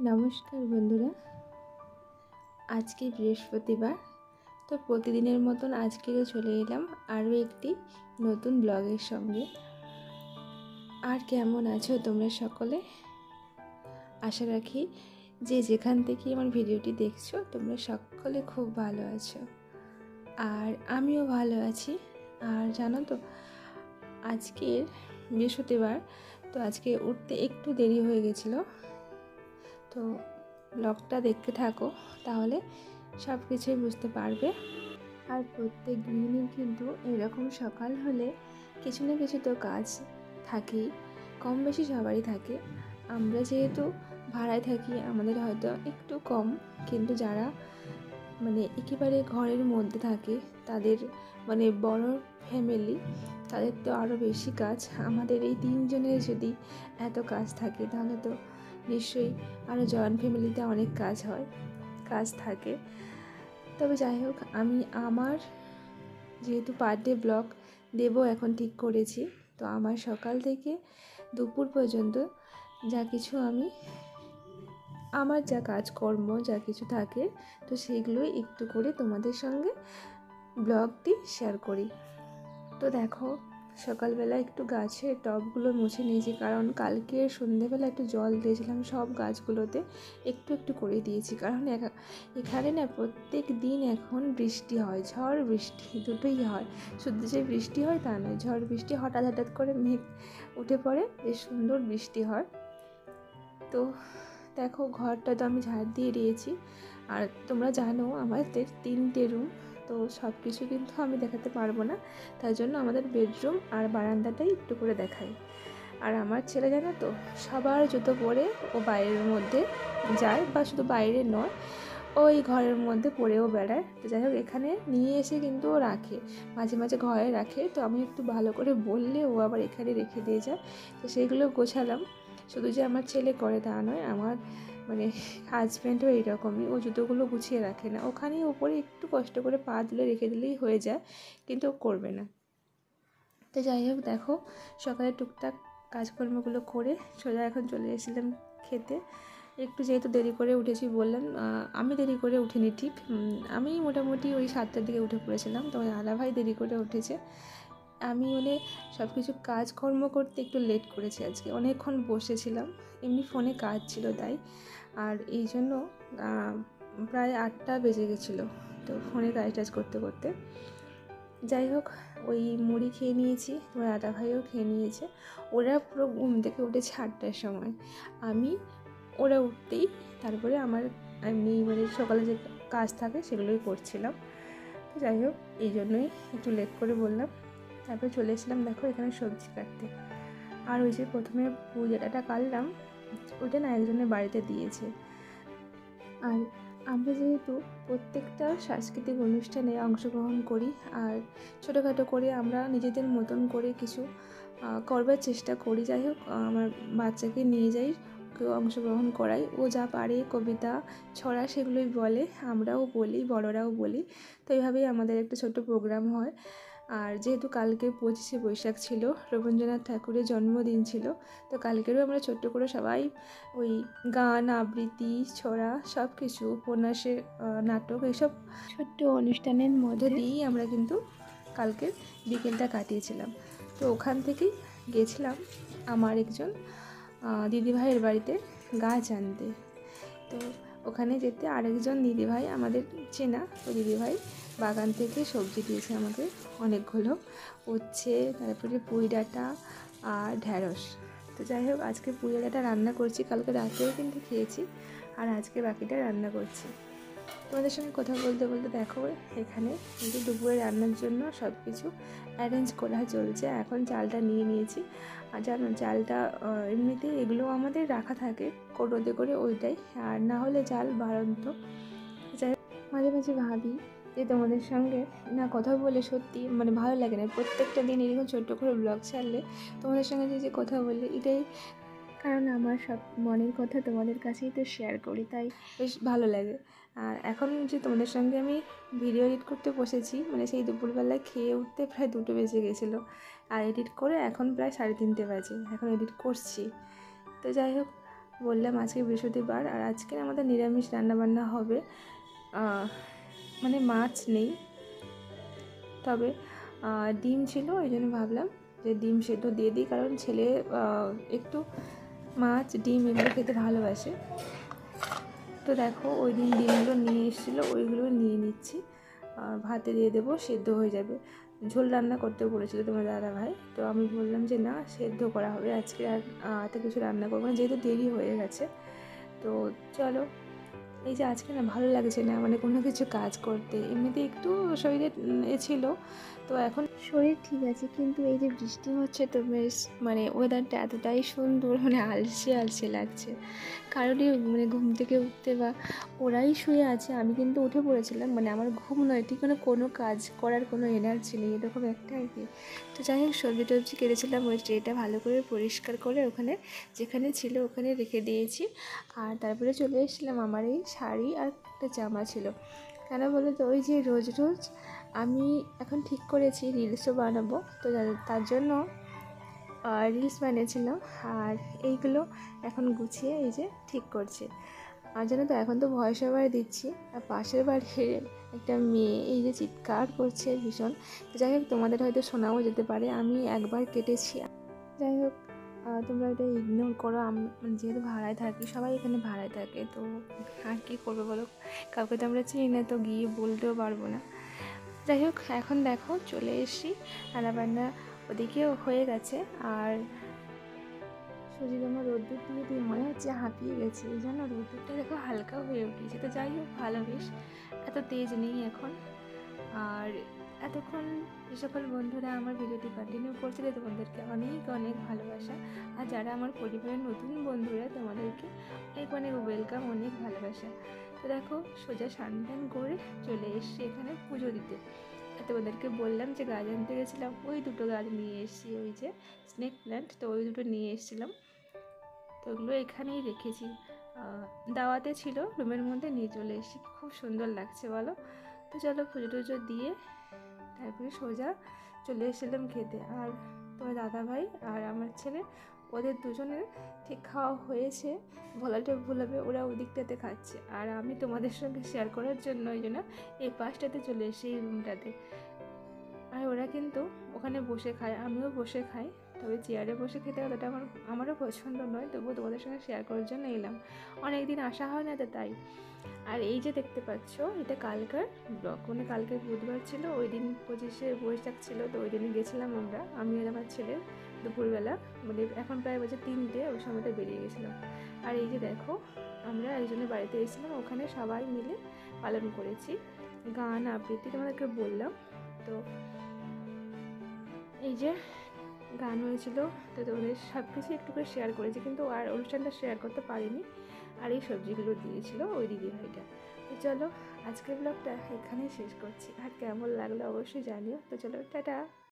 নমস্কার বন্ধুরা, আজকে বৃহস্পতিবার। তো প্রতিদিনের মতন আজকেও চলে এলাম আরও একটি নতুন ব্লগের সঙ্গে। আর কেমন আছো তোমরা সকলে? আশা রাখি যে যেখান থেকে আমার ভিডিওটি দেখছো তোমরা সকলে খুব ভালো আছো, আর আমিও ভালো আছি। আর জানো তো, আজকের বৃহস্পতিবার, তো আজকে উঠতে একটু দেরি হয়ে গেছিলো। তো ব্লগটা দেখতে থাকো, তাহলে সব কিছুই বুঝতে পারবে। আর প্রত্যেক গৃহিণীর কিন্তু এরকম সকাল হলে কিছু না কিছু তো কাজ থাকেই, কম বেশি সবারই থাকে। আমরা যেহেতু ভাড়ায় থাকি, আমাদের হয়তো একটু কম, কিন্তু যারা একেবারে ঘরের মধ্যে থাকে, তাদের বড় ফ্যামিলি, তাদের তো আরও বেশি কাজ। আমাদের এই 3 জনের যদি এত কাজ থাকে, তাহলে তো নিশ্চয়ই আরও জয়েন্ট ফ্যামিলিতে অনেক কাজ থাকে। তবে যাই হোক, আমি আমার যেহেতু পার ডে ব্লগ দেবো এখন ঠিক করেছি, তো আমার সকাল থেকে দুপুর পর্যন্ত আমার যা কাজকর্ম যা কিছু থাকে, তো সেইগুলোই একটু করে তোমাদের সঙ্গে ব্লগটি শেয়ার করি। তো দেখো, সকালবেলা একটু গাছের টবগুলো মুছে নিয়েছি, কারণ কালকে সন্ধ্যেবেলা একটু জল দিয়েছিলাম সব গাছগুলোতে, একটু একটু করে দিয়েছি। কারণ এখানে না প্রত্যেক দিন এখন বৃষ্টি হয়, ঝড় বৃষ্টি দুটোই হয়। শুধু যে বৃষ্টি হয় তা নয়, ঝড় বৃষ্টি হঠাৎ করে মেঘ উঠে পড়ে, বেশ সুন্দর বৃষ্টি হয়। তো দেখো, ঘরটা তো আমি ঝাড় দিয়ে দিয়েছি। আর তোমরা জানো আমাদের 3টে রুম, তো সব কিছু কিন্তু আমি দেখাতে পারবো না, তার জন্য আমাদের বেডরুম আর বারান্দাটাই একটু করে দেখাই। আর আমার ছেলে জানো তো, সবার জুতো পরে ও বাইরের মধ্যে যায়, বা শুধু বাইরে নয়, ওই ঘরের মধ্যে পরেও বেড়ায়। তো যাই হোক, এখানে নিয়ে এসে কিন্তু ও রাখে, মাঝে মাঝে ঘরে রাখে। তো আমি একটু ভালো করে বললে ও আবার এখানে রেখে দিয়ে যায়। তো সেইগুলো গোছালাম। শুধু যে আমার ছেলে করে তা নয়, আমার হাজব্যান্ডও এইরকমই, ও জুতোগুলো গুছিয়ে রাখে না, ওখানেই ওপরে একটু কষ্ট করে পা তুলে রেখে দিলেই হয়ে যায়, কিন্তু ও করবে না। তো যাই হোক, দেখো, সকালে টুকটাক কাজকর্মগুলো করে এখন চলে এসেছিলাম খেতে। একটু যেহেতু দেরি করে উঠেছি বললাম, আমি দেরি করে উঠিনি ঠিক, আমি মোটামুটি ওই 7টার দিকে উঠে পড়েছিলাম। তো আলা ভাই দেরি করে উঠেছে। আমি সব কিছু কাজকর্ম করতে একটু লেট করেছি আজকে, অনেকক্ষণ বসেছিলাম, এমনি ফোনে কাজ ছিল তাই। আর এই জন্য প্রায় 8টা বেজে গেছিলো, তো ফোনে কাজ করতে করতে। যাই হোক, ওই মুড়ি খেয়ে নিয়েছি, তোমার দাদা ভাইও খেয়ে নিয়েছে। ওরা পুরো ঘুম থেকে উঠেছে 8টার সময়। ওরা উঠতেই তারপরে আমার এমনি সকালে যে কাজ থাকে সেগুলোই করছিলাম। তো যাই হোক, এই জন্যই একটু লেট করে বললাম। তারপরে চলে এসেছিলাম, দেখো, এখানে সবজি কাটতে। আর ওই যে প্রথমে পুঁই ডাঁটাটা কাটলাম, ওইটা না একজনের বাড়িতে দিয়েছে। আর আমরা যেহেতু প্রত্যেকটা সাংস্কৃতিক অনুষ্ঠানে অংশগ্রহণ করি, আর ছোটোখাটো করে আমরা নিজেদের মতন করে কিছু করবার চেষ্টা করি। যাই হোক, আমার বাচ্চাকে নিয়ে যাই, কেউ অংশগ্রহণ করাই, ও যা পারে কবিতা ছড়া সেগুলোই বলে, আমরাও বলি, বড়রাও বলি। তো এইভাবেই আমাদের একটা ছোট্ট প্রোগ্রাম হয়। আর যেহেতু কালকে 25শে বৈশাখ ছিল, রবীন্দ্রনাথ ঠাকুরের জন্মদিন ছিল, তো কালকেরও আমরা ছোট্ট করে সবাই ওই গান, আবৃত্তি, ছড়া, সব কিছু, উপন্যাসের নাটক, এইসব ছোট্ট অনুষ্ঠানের মধ্যে দিয়েই আমরা কিন্তু কালকের বিকেলটা কাটিয়েছিলাম। তো ওখান থেকেই গেছিলাম আমার একজন দিদিভাইয়ের বাড়িতে গাছ আনতে। তো ওখানে যেতে আরেকজন দিদিভাই আমাদের চেনা, ওই দিদিভাই বাগান থেকে সবজি দিয়েছে আমাকে অনেকগুলো, উচ্ছে, তারপরে পুঁই ডাঁটা আর ঢ্যাঁড়স। তো যাই হোক, আজকে পুঁই ডাঁটাটা রান্না করছি, কালকে রাতেও কিন্তু খেয়েছি, আর আজকে বাকিটা রান্না করছি। তোমাদের সঙ্গে কথা বলতে বলতে দেখো, এখানে কিন্তু দুপুরে রান্নার জন্য সব কিছু অ্যারেঞ্জ করা চলছে। এখন চালটা নিয়ে নিয়েছি, আর জানো, চালটা এমনিতেই এগুলো আমাদের রাখা থাকে কৌটোতে করে, ওইটাই, আর না হলে চাল বাড়ন্ত। যাই মাঝে মাঝে ভাবি যে তোমাদের সঙ্গে না কথা বলে সত্যি ভালো লাগে না, প্রত্যেকটা দিন এরকম ছোট্ট করে ব্লগ ছাড়লে তোমাদের সঙ্গে যে কথা বললে, এটাই কারণ আমার সব মনের কথা তোমাদের কাছেই তো শেয়ার করি, তাই বেশ ভালো লাগে। আর এখন যে তোমাদের সঙ্গে আমি ভিডিও এডিট করতে বসেছি, সেই দুপুরবেলায় খেয়ে উঠতে প্রায় 2টো বেজে গেছিলো, আর এডিট করে এখন প্রায় 3:30 বাজে, এখন এডিট করছি। তো যাই হোক, বললাম আজকে বৃহস্পতিবার আর আজকে আমাদের নিরামিষ রান্নাবান্না হবে, মানে মাছ নেই, তবে ডিম ছিল, ওই জন্য ভাবলাম যে ডিম সেদ্ধ দিয়ে দিই, কারণ ছেলে একটু মাছ ডিম এগুলো খেতে ভালোবাসে। তো দেখো ওই দিন ডিমগুলো নিয়ে এসেছিলো, ওইগুলো নিয়ে নিচ্ছি, ভাতে দিয়ে দেবো, সেদ্ধ হয়ে যাবে। ঝোল রান্না করতে বলেছিল তোমার দাদা ভাই, তো আমি বললাম যে না, সেদ্ধ করা হবে আজকে, আর এত কিছু রান্না করবো না, যেহেতু দেরি হয়ে গেছে। তো চলো, এই যে আজকে না ভালো লাগছে না, মানে কোনো কিছু কাজ করতে, এমনিতে একটু শরীরে ছিল, তো এখন শরীর ঠিক আছে, কিন্তু এই যে বৃষ্টি হচ্ছে তো বেশ মানে ওয়েদারটা এতটাই সুন্দর, মানে আলসে আলসে লাগছে, কারণে মানে ঘুম থেকে উঠতে, বা ওরাই শুয়ে আছে, আমি কিন্তু উঠে পড়েছিলাম, মানে আমার ঘুম নয় ঠিক, মানে কোনো কাজ করার কোনো এনার্জি নেই, এরকম একটা আর কি। তো যাই হোক, সবজি টবজি কেটেছিলাম, ওই ট্রেটা ভালো করে পরিষ্কার করে ওখানে যেখানে ছিল ওখানে রেখে দিয়েছি, আর তারপরে চলে এসেছিলাম, আমার এই শাড়ি আর একটা জামা ছিল, কেন বলো তো, ওই যে রোজ রোজ আমি এখন ঠিক করেছি রিলসও বানাবো, তো তার জন্য রিলস বানিয়েছিলাম, আর এইগুলো এখন গুছিয়ে এই যে ঠিক করছে। আর জানো তো, এখন তো ভয়েস ওভার দিচ্ছি, আর পাশের বাড়ির একটা মেয়ে এই যে চিৎকার করছে ভীষণ, যাই হোক তোমাদের হয়তো শোনাও যেতে পারে, আমি একবার কেটেছি, যাই হোক তোমরা এটা ইগনোর করো, যেহেতু ভাড়ায় থাকি, সবাই এখানে ভাড়ায় থাকে, তো আর কী করবো বলো, কাউকে তো আমরা চিনি না, তো গিয়ে বলতেও পারবো না। যাই হোক, এখন দেখো চলে এসেছি, রান্নাবান্না ওদিকেও হয়ে গেছে, আর সুজি আমার রোদ্দুর দিয়ে দিয়ে মনে হচ্ছে হাঁপিয়ে গেছে, এই জন্য রোদ্দুরটা দেখো হালকা হয়ে উঠেছে, তো যাই হোক ভালো, বেশ এত তেজ নেই এখন। আর এতক্ষণ যে সকল বন্ধুরা আমার ভিডিওটি কন্টিনিউ করছিলে, তোমাদেরকে অনেক অনেক ভালোবাসা, আর যারা আমার পরিবারের নতুন বন্ধুরা, তোমাদেরকে অনেক অনেক ওয়েলকাম, অনেক ভালোবাসা। তো দেখো, সোজা স্নান করে চলে এসেছি এখানে পুজো দিতে। তোমাদেরকে বললাম যে গাছ আনতে গেছিলাম, ওই দুটো গাছ নিয়ে এসেছি, ওই যে স্নেক প্ল্যান্ট, তো ওই দুটো নিয়ে এসেছিলাম, তো ওগুলো এখানেই রেখেছি, দাওয়াতে ছিল, রুমের মধ্যে নিয়ে চলে এসেছি, খুব সুন্দর লাগছে বলো। তো চলো, পুজো টুজো দিয়ে তারপরে সোজা চলে এসেছিলাম খেতে, আর তোমার দাদাভাই আর আমার ছেলে, ওদের দুজনের ঠিক খাওয়া হয়েছে, ভোলাটা ভুলাবে, ওরা ওদিকটাতে খাচ্ছে, আর আমি তোমাদের সঙ্গে শেয়ার করার জন্য ওই জন্য এই পাশটাতে চলে এসে এই রুমটাতে, আর ওরা কিন্তু ওখানে বসে খায়, আমিও বসে খাই, তবে চেয়ারে বসে খেতে অতটা আমারও পছন্দ নয়, তবুও তোমাদের সঙ্গে শেয়ার করার জন্য এলাম, অনেক দিন আসা হয় না, তো তাই। আর এই যে দেখতে পাচ্ছ, এটা কালকার ব্লগ, মানে কালকে বুধবার ছিল, ওই দিন 25শে বৈশাখ ছিল, তো ওই দিনে গেছিলাম আমরা, আমি আর আমার ছেলে দুপুরবেলা, মানে এখন প্রায় বাজে 3টে, ওই সময়টা বেরিয়ে গেছিলাম। আর এই যে দেখো, আমরা একজনের বাড়িতে এসেছিলাম, ওখানে সবাই মিলে পালন করেছি, গান আবৃত্তি তোমাদেরকে বললাম, তো এই যে গান হয়েছিল, তো তোমাদের সব কিছু একটু করে শেয়ার করেছি, কিন্তু আর অনুষ্ঠানটা শেয়ার করতে পারিনি, আর এই সবজিগুলো দিয়েছিল ওই দিদি ভাইটা। তো চলো, আজকের ব্লগটা এখানেই শেষ করছি, আর কেমন লাগলো অবশ্যই জানিও, তো চলো টাটা।